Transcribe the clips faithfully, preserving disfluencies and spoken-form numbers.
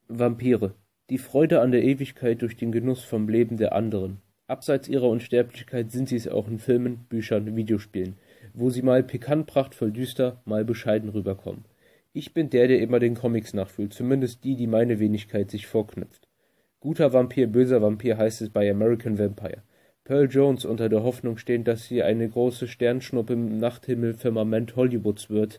Vampire. Die Freude an der Ewigkeit durch den Genuss vom Leben der anderen. Abseits ihrer Unsterblichkeit sind sie es auch in Filmen, Büchern, Videospielen, wo sie mal pikant prachtvoll düster, mal bescheiden rüberkommen. Ich bin der, der immer den Comics nachfühlt, zumindest die, die meine Wenigkeit sich vorknüpft. Guter Vampir, böser Vampir heißt es bei American Vampire. Pearl Jones unter der Hoffnung stehend, dass sie eine große Sternschnuppe im Nachthimmelfirmament Hollywoods wird.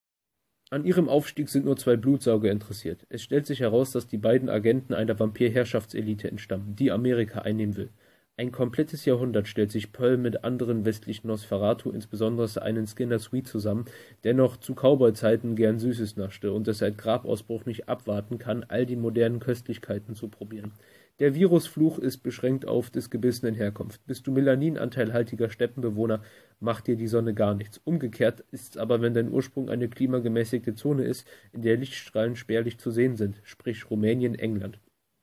An ihrem Aufstieg sind nur zwei Blutsauger interessiert. Es stellt sich heraus, dass die beiden Agenten einer Vampir-Herrschaftselite entstammen, die Amerika einnehmen will. Ein komplettes Jahrhundert stellt sich Pearl mit anderen westlichen Nosferatu, insbesondere einen Skinner Sweet zusammen, der noch zu Cowboy-Zeiten gern Süßes naschte und es seit Grabausbruch nicht abwarten kann, all die modernen Köstlichkeiten zu probieren. Der Virusfluch ist beschränkt auf des Gebissenen Herkunft. Bist du melaninanteilhaltiger Steppenbewohner, macht dir die Sonne gar nichts. Umgekehrt ist's aber, wenn dein Ursprung eine klimagemäßigte Zone ist, in der Lichtstrahlen spärlich zu sehen sind, sprich Rumänien, England.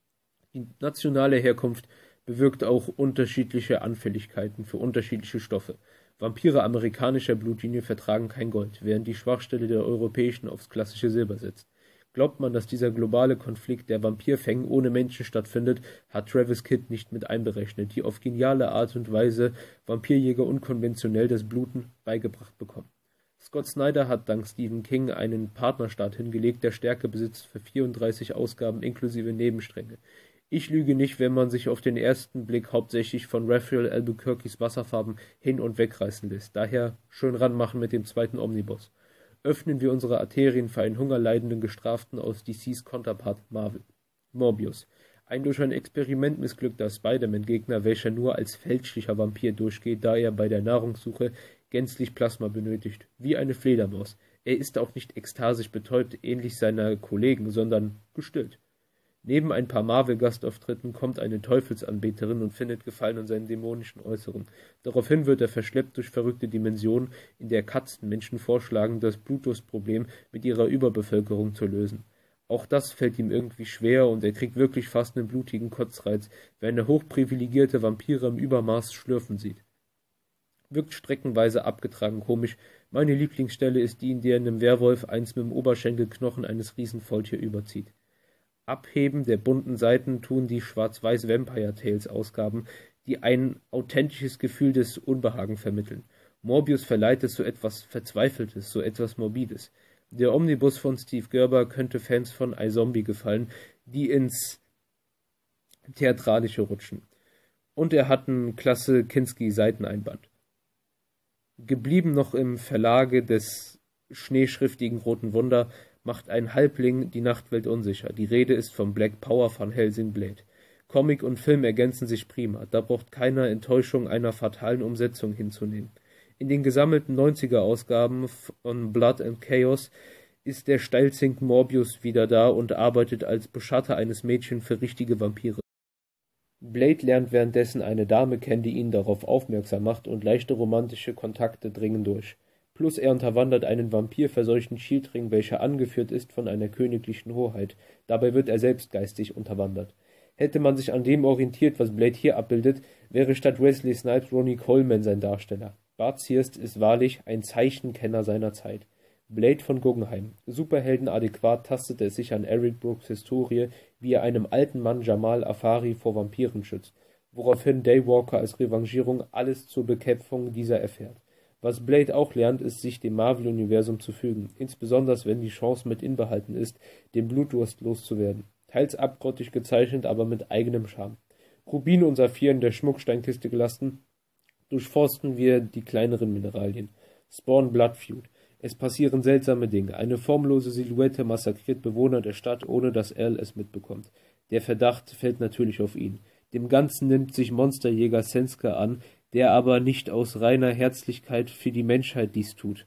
Die nationale Herkunft bewirkt auch unterschiedliche Anfälligkeiten für unterschiedliche Stoffe. Vampire amerikanischer Blutlinie vertragen kein Gold, während die Schwachstelle der europäischen aufs klassische Silber setzt. Glaubt man, dass dieser globale Konflikt der Vampirfängen ohne Menschen stattfindet, hat Travis Kidd nicht mit einberechnet, die auf geniale Art und Weise Vampirjäger unkonventionell das Bluten beigebracht bekommen. Scott Snyder hat dank Stephen King einen Partnerstaat hingelegt, der Stärke besitzt für vierunddreißig Ausgaben inklusive Nebenstränge. Ich lüge nicht, wenn man sich auf den ersten Blick hauptsächlich von Raphael Albuquerques Wasserfarben hin- und wegreißen lässt. Daher schön ranmachen mit dem zweiten Omnibus. Öffnen wir unsere Arterien für einen hungerleidenden Gestraften aus D Cs Konterpart Marvel. Morbius. Ein durch ein Experiment missglückter Spider-Man-Gegner, welcher nur als fälschlicher Vampir durchgeht, da er bei der Nahrungssuche gänzlich Plasma benötigt. Wie eine Fledermaus. Er ist auch nicht ekstasisch betäubt, ähnlich seiner Kollegen, sondern gestillt. Neben ein paar Marvel-Gastauftritten kommt eine Teufelsanbeterin und findet Gefallen an seinem dämonischen Äußeren. Daraufhin wird er verschleppt durch verrückte Dimensionen, in der Katzen Menschen vorschlagen, das Blutdurstproblem mit ihrer Überbevölkerung zu lösen. Auch das fällt ihm irgendwie schwer und er kriegt wirklich fast einen blutigen Kotzreiz, wenn er hochprivilegierte Vampire im Übermaß schlürfen sieht. Wirkt streckenweise abgetragen komisch. Meine Lieblingsstelle ist die, in der einem Werwolf eins mit dem Oberschenkelknochen eines Riesenfaultier überzieht. Abheben der bunten Seiten tun die Schwarz-Weiß Vampire Tales Ausgaben, die ein authentisches Gefühl des Unbehagens vermitteln. Morbius verleiht es so etwas Verzweifeltes, so etwas Morbides. Der Omnibus von Steve Gerber könnte Fans von iZombie gefallen, die ins Theatralische rutschen. Und er hat einen klasse Kinski-Seiteneinband. Geblieben noch im Verlage des schneeschriftigen Roten Wunder macht ein Halbling die Nachtwelt unsicher. Die Rede ist vom Black Power von Helsing Blade. Comic und Film ergänzen sich prima. Da braucht keiner Enttäuschung einer fatalen Umsetzung hinzunehmen. In den gesammelten neunziger-Ausgaben von Blood and Chaos ist der Steilzink Morbius wieder da und arbeitet als Beschatter eines Mädchens für richtige Vampire. Blade lernt währenddessen eine Dame kennen, die ihn darauf aufmerksam macht und leichte romantische Kontakte dringen durch. Plus er unterwandert einen vampirverseuchten Schildring, welcher angeführt ist von einer königlichen Hoheit. Dabei wird er selbst geistig unterwandert. Hätte man sich an dem orientiert, was Blade hier abbildet, wäre statt Wesley Snipes Ronnie Coleman sein Darsteller. Bart Searst ist wahrlich ein Zeichenkenner seiner Zeit. Blade von Guggenheim. Superhelden adäquat tastet es sich an Eric Brooks Historie, wie er einem alten Mann Jamal Afari vor Vampiren schützt, woraufhin Daywalker als Revanchierung alles zur Bekämpfung dieser erfährt. Was Blade auch lernt, ist, sich dem Marvel-Universum zu fügen, insbesondere wenn die Chance mit inbehalten ist, den Blutdurst loszuwerden. Teils abgrottig gezeichnet, aber mit eigenem Charme. Rubin und Saphir in der Schmucksteinkiste gelassen, durchforsten wir die kleineren Mineralien. Spawn Blood Feud. Es passieren seltsame Dinge. Eine formlose Silhouette massakriert Bewohner der Stadt, ohne dass Al es mitbekommt. Der Verdacht fällt natürlich auf ihn. Dem Ganzen nimmt sich Monsterjäger Senska an, der aber nicht aus reiner Herzlichkeit für die Menschheit dies tut.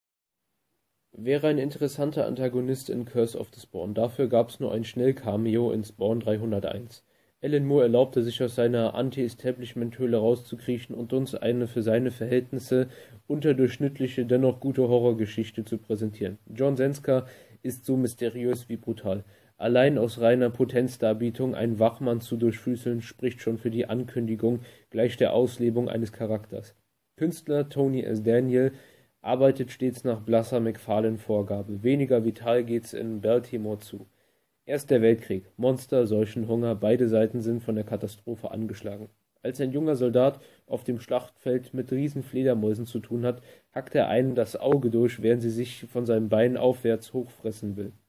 Wäre ein interessanter Antagonist in Curse of the Spawn. Dafür gab es nur ein Schnell-Cameo in Spawn dreihunderteins. Alan Moore erlaubte sich aus seiner Anti-Establishment-Höhle rauszukriechen und uns eine für seine Verhältnisse unterdurchschnittliche, dennoch gute Horrorgeschichte zu präsentieren. John Senska ist so mysteriös wie brutal. Allein aus reiner Potenzdarbietung einen Wachmann zu durchfüßeln, spricht schon für die Ankündigung gleich der Auslebung eines Charakters. Künstler Tony S. Daniel arbeitet stets nach blasser McFarlane-Vorgabe. Weniger vital geht's in Baltimore zu. Erster Weltkrieg. Monster, Seuchen, Hunger, beide Seiten sind von der Katastrophe angeschlagen. Als ein junger Soldat auf dem Schlachtfeld mit riesen Fledermäusen zu tun hat, hackt er einen das Auge durch, während sie sich von seinem Bein aufwärts hochfressen will.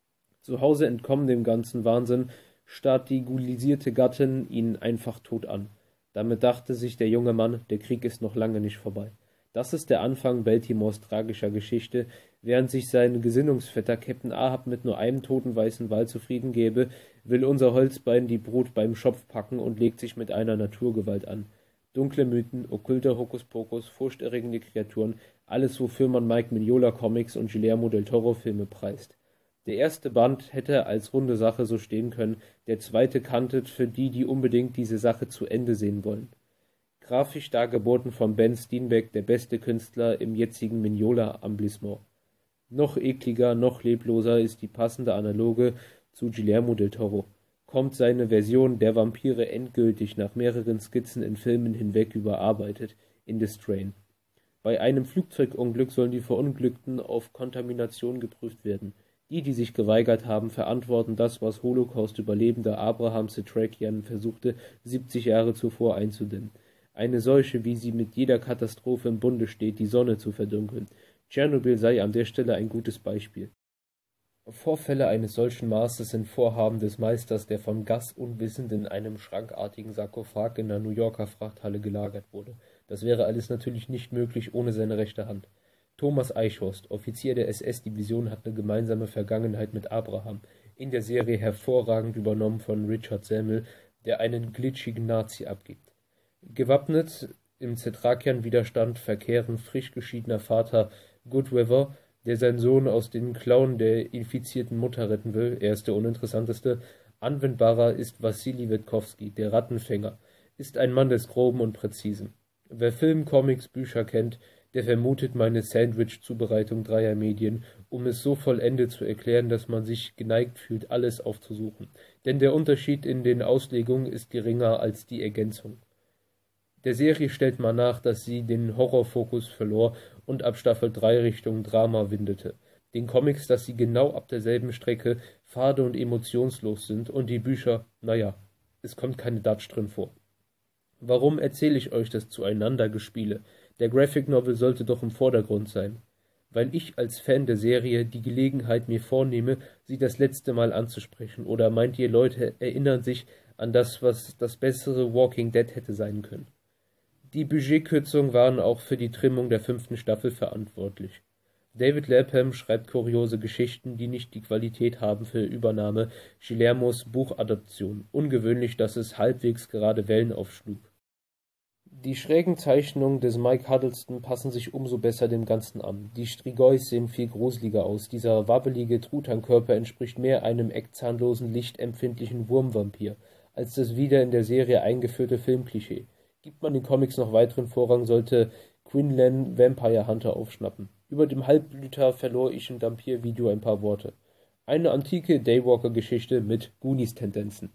Zu Hause entkommen dem ganzen Wahnsinn, starrt die gulisierte Gattin ihn einfach tot an. Damit dachte sich der junge Mann, der Krieg ist noch lange nicht vorbei. Das ist der Anfang Baltimores tragischer Geschichte. Während sich sein Gesinnungsvetter Captain Ahab mit nur einem toten weißen Wal zufrieden gäbe, will unser Holzbein die Brut beim Schopf packen und legt sich mit einer Naturgewalt an. Dunkle Mythen, okkulter Hokuspokus, furchterregende Kreaturen, alles wofür man Mike Mignola Comics und Guillermo del Toro Filme preist. Der erste Band hätte als runde Sache so stehen können, der zweite kantet für die, die unbedingt diese Sache zu Ende sehen wollen. Grafisch dargeboten von Ben Steenbeck, der beste Künstler im jetzigen Mignola-Amblissement. Noch ekliger, noch lebloser ist die passende Analoge zu Guillermo del Toro. Kommt seine Version der Vampire endgültig nach mehreren Skizzen in Filmen hinweg überarbeitet, in The Strain. Bei einem Flugzeugunglück sollen die Verunglückten auf Kontamination geprüft werden. Die, die sich geweigert haben, verantworten das, was Holocaust-Überlebender Abraham Setrakian versuchte, siebzig Jahre zuvor einzudämmen. Eine Seuche, wie sie mit jeder Katastrophe im Bunde steht, die Sonne zu verdunkeln. Tschernobyl sei an der Stelle ein gutes Beispiel. Vorfälle eines solchen Maßes sind Vorhaben des Meisters, der von Gas unwissend in einem schrankartigen Sarkophag in der New Yorker Frachthalle gelagert wurde. Das wäre alles natürlich nicht möglich ohne seine rechte Hand. Thomas Eichhorst, Offizier der S S-Division, hat eine gemeinsame Vergangenheit mit Abraham, in der Serie hervorragend übernommen von Richard Sammel, der einen glitschigen Nazi abgibt. Gewappnet im Setrakian-Widerstand verkehren frisch geschiedener Vater Goodweather, der seinen Sohn aus den Klauen der infizierten Mutter retten will, er ist der uninteressanteste. Anwendbarer ist Wassili Witkowski, der Rattenfänger, ist ein Mann des Groben und Präzisen. Wer Film, Comics, Bücher kennt, der vermutet meine Sandwich-Zubereitung dreier Medien, um es so vollendet zu erklären, dass man sich geneigt fühlt, alles aufzusuchen. Denn der Unterschied in den Auslegungen ist geringer als die Ergänzung. Der Serie stellt man nach, dass sie den Horrorfokus verlor und ab Staffel drei Richtung Drama windete. Den Comics, dass sie genau ab derselben Strecke fade und emotionslos sind und die Bücher, naja, es kommt keine Dutch drin vor. Warum erzähle ich euch das Zueinandergespiele? Der Graphic Novel sollte doch im Vordergrund sein. Weil ich als Fan der Serie die Gelegenheit mir vornehme, sie das letzte Mal anzusprechen. Oder meint ihr, Leute erinnern sich an das, was das bessere Walking Dead hätte sein können? Die Budgetkürzungen waren auch für die Trimmung der fünften Staffel verantwortlich. David Lapham schreibt kuriose Geschichten, die nicht die Qualität haben für Übernahme Guillermos Buchadaption. Ungewöhnlich, dass es halbwegs gerade Wellen aufschlug. Die schrägen Zeichnungen des Mike Huddleston passen sich umso besser dem Ganzen an. Die Strigoi sehen viel gruseliger aus. Dieser wabbelige Truthahnkörper entspricht mehr einem eckzahnlosen, lichtempfindlichen Wurmvampir, als das wieder in der Serie eingeführte Filmklischee. Gibt man den Comics noch weiteren Vorrang, sollte Quinlan Vampire Hunter aufschnappen. Über dem Halbblüter verlor ich im Dampir-Video ein paar Worte. Eine antike Daywalker-Geschichte mit Goonies-Tendenzen.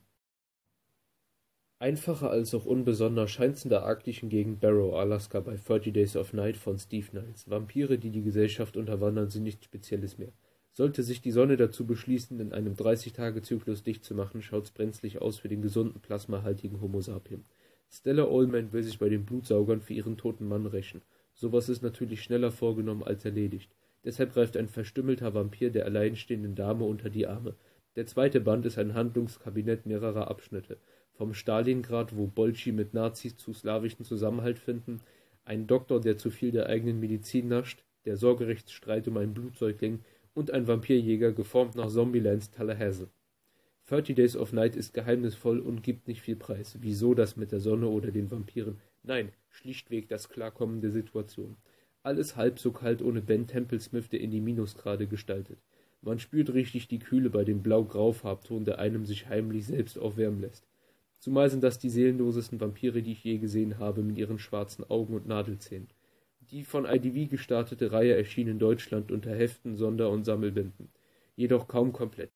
Einfacher als auch unbesonnener scheint's in der arktischen Gegend Barrow, Alaska bei thirty Days of Night von Steve Niles. Vampire, die die Gesellschaft unterwandern, sind nichts Spezielles mehr. Sollte sich die Sonne dazu beschließen, in einem dreißig-Tage-Zyklus dicht zu machen, schaut's brenzlig aus für den gesunden, plasmahaltigen Homo sapien. Stella Ullman will sich bei den Blutsaugern für ihren toten Mann rächen. Sowas ist natürlich schneller vorgenommen als erledigt. Deshalb greift ein verstümmelter Vampir der alleinstehenden Dame unter die Arme. Der zweite Band ist ein Handlungskabinett mehrerer Abschnitte. Vom Stalingrad, wo Bolschi mit Nazis zu slawischen Zusammenhalt finden, ein Doktor, der zu viel der eigenen Medizin nascht, der Sorgerechtsstreit um einen Blutsäugling und ein Vampirjäger, geformt nach Zombielands Tallahassee. thirty Days of Night ist geheimnisvoll und gibt nicht viel Preis. Wieso das mit der Sonne oder den Vampiren? Nein, schlichtweg das Klarkommen der Situation. Alles halb so kalt ohne Ben Templesmith, der in die Minusgrade gestaltet. Man spürt richtig die Kühle bei dem blau-grau-Farbton, der einem sich heimlich selbst aufwärmen lässt. Zumal sind das die seelenlosesten Vampire, die ich je gesehen habe, mit ihren schwarzen Augen und Nadelzähnen. Die von I D V gestartete Reihe erschien in Deutschland unter Heften, Sonder- und Sammelbänden. Jedoch kaum komplett.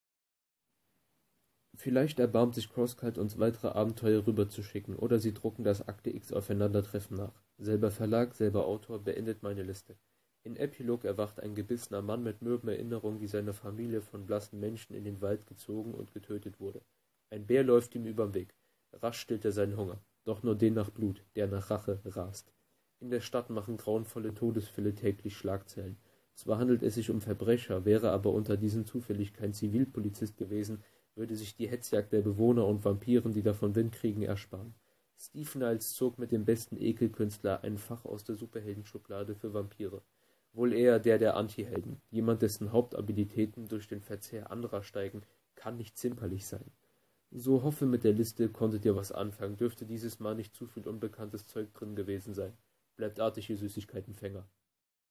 Vielleicht erbarmt sich CrossCult, uns weitere Abenteuer rüberzuschicken, oder sie drucken das Akte X Aufeinandertreffen nach. Selber Verlag, selber Autor, beendet meine Liste. Im Epilog erwacht ein gebissener Mann mit mürben Erinnerungen, wie seine Familie von blassen Menschen in den Wald gezogen und getötet wurde. Ein Bär läuft ihm überm Weg. Rasch stillt er seinen Hunger, doch nur den nach Blut, der nach Rache rast. In der Stadt machen grauenvolle Todesfälle täglich Schlagzeilen. Zwar handelt es sich um Verbrecher, wäre aber unter diesen zufällig kein Zivilpolizist gewesen, würde sich die Hetzjagd der Bewohner und Vampiren, die davon Wind kriegen, ersparen. Steve Niles zog mit dem besten Ekelkünstler ein Fach aus der Superheldenschublade für Vampire. Wohl eher der der Antihelden. Jemand, dessen Hauptabilitäten durch den Verzehr anderer steigen, kann nicht zimperlich sein. So hoffe, mit der Liste konntet ihr was anfangen, dürfte dieses Mal nicht zu viel unbekanntes Zeug drin gewesen sein. Bleibt artig, ihr Süßigkeitenfänger.